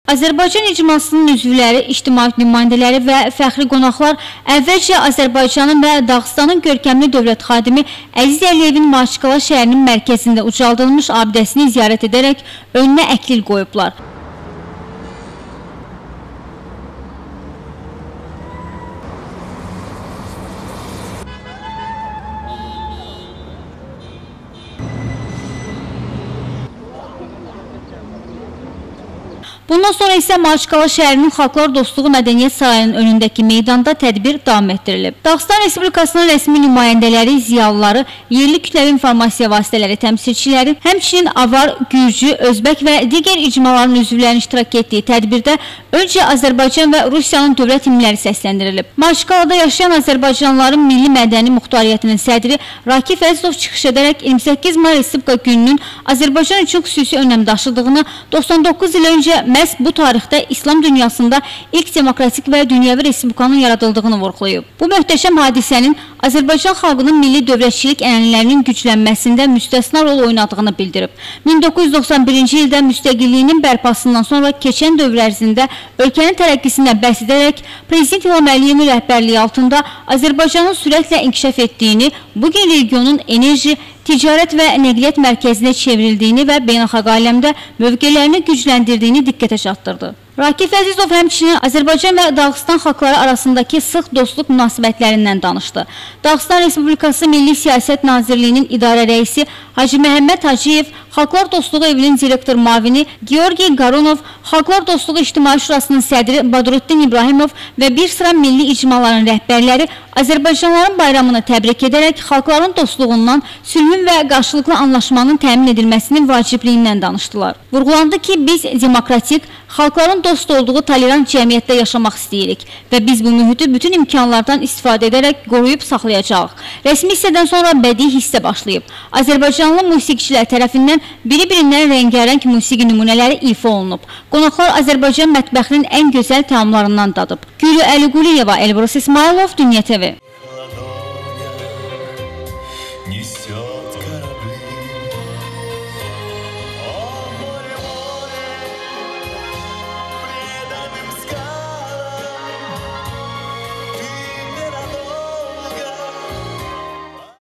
Azərbaycan icmasının üzvləri, ictimai nümayəndələri və fəxri qonaqlar əvvəlcə Azərbaycanın və Dağıstanın görkəmli dövlət xadimi Əziz Əliyevin Maşqala şəhərinin mərkəzində ucaldılmış abidəsini ziyarət edərək önünə əklil qoyublar. Bundan sonra isə Maşqala şəhərinin Xalqlar Dostluğu Mədəniyyət Sarayının önündəki meydanda tədbir davam etdirilib. Dağıstan Respublikasının rəsmi nümayəndələri, ziyalıları, yerli kütləvi informasiya vasitələri təmsilçiləri, həmçinin Avar, Gürcü, Özbək və digər icmaların üzvlərinin iştirak etdiyi tədbirdə öncə Azərbaycan və Rusiyanın dövlət himnləri səsləndirilib. Maşqalada yaşayan Azərbaycanlıların Milli Mədəni Muxtariyyətinin sədri Rakif Əzizov çıxış edərək 28 May Respublika gününün Azərbaycan üçün xüsusi önəm daşıdığını, 99 il öncə məhz bu tarixdə İslam dünyasında ilk demokratik və dünyəvi respublikanın yaradıldığını vurğulayıb. Bu möhtəşəm hadisənin Azərbaycan xalqının milli dövlətçilik ənənələrinin güclənməsində müstəsna rol oynadığını bildirib. 1991-ci ildə müstəqilliyinin bərpasından sonra keçən dövr ərzində ölkənin tərəqqisində bəhs edərək Prezident İlham Əliyevin rəhbərliyi altında Azərbaycanın sürətlə inkişaf etdiyini, bugün regionun enerji, ticarət və nəqliyyat mərkəzinə çevrildiyini və beynəlxalq aləmdə mövqelərini gücləndirdiyini diqqətə çatdırdı. Rakif Əzizov həmçinin Azərbaycan və Dağıstan xalqları arasındakı sıx dostluq münasibətlərindən danışdı. Dağıstan Respublikası Milli Siyasət Nazirliyinin idarə rəisi Hacı Məhəmməd Hacıyev, Xalqlar Dostluğu Evinin direktor mavini Georgiy Qarunov, Xalqlar Dostluğu İctimai Şurasının sədri Badruddin İbrahimov və bir sıra milli icmaların rəhbərləri Azərbaycanlıların bayramını təbrik edərək xalqların dostluğundan, sülhün və qarşılıqlı anlaşmanın təmin edilməsinin vacibliyindən danışdılar. Vurğulandı ki, biz demokratik, xalqların dost olduğu tolerant cəmiyyətdə yaşamaq istəyirik və biz bu mühiti bütün imkanlardan istifadə edərək qoruyub saxlayacağıq. Rəsmi hissədən sonra bədii hissə başlayıb. Azərbaycanlı musiqiçilər tərəfindən biri-birindən rəngarəng musiqi nümunələri ifa olunub. Qonaqlar Azərbaycan mətbəxinin ən gözəl təamlarından dadıb. Gülü Əli Quliyeva, Elbrus İsmailov, Dünya TV.